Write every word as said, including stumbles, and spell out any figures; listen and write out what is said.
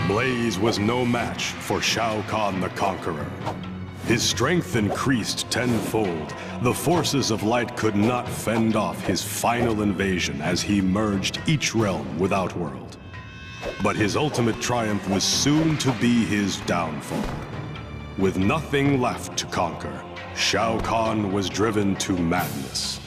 Blaze was no match for Shao Kahn the Conqueror. His strength increased tenfold. The forces of light could not fend off his final invasion as he merged each realm with Outworld. But his ultimate triumph was soon to be his downfall. With nothing left to conquer, Shao Kahn was driven to madness.